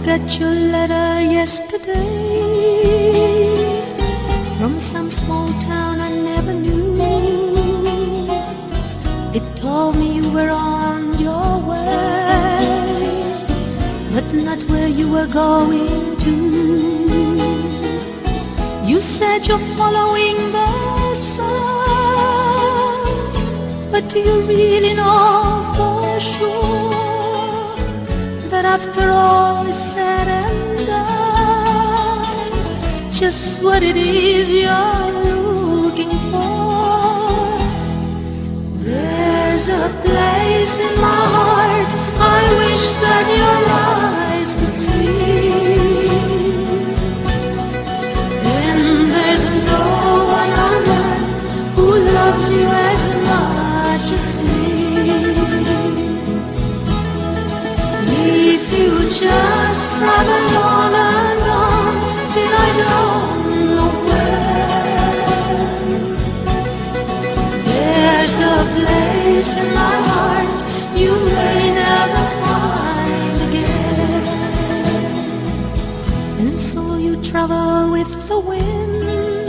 got your letter yesterday from some small town I never knew. It told me you were on your way, but not where you were going to. You said you're following the sun, but do you really know for sure that after all is said and done, just what it is you're looking for? There's a place in my heart I wish that your eyes could see, and there's no one on earth who loves you as much as me. If you just travel on and on till I don't know where, there's a place in my heart you may never find again. And so you travel with the wind,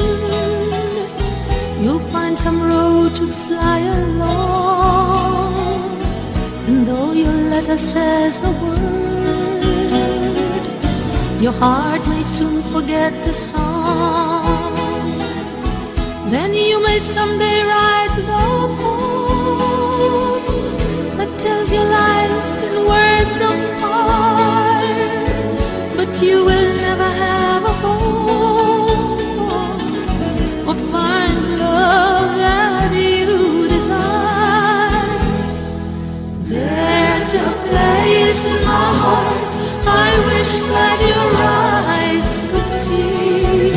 you'll find some road to fly along, and though your letter says the word, your heart may soon forget the song. Then you may someday write the poem that tells your life in words of fire, but you will never have a home or find love that you desire. There's a place in my heart I wish that your eyes could see,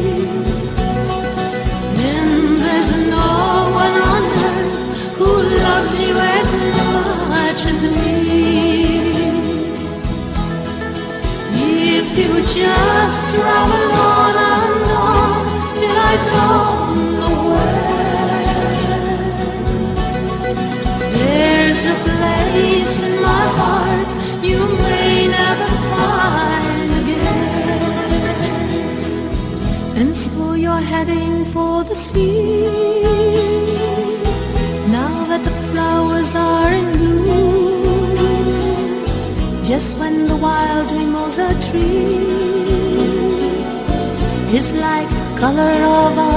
and there's no one on earth who loves you as much as me. If you just travel on and on till I don't know where, there's a place in my heart you may never find again. And so you're heading for the sea, now that the flowers are in bloom, just when the wild mimosa tree is like the color of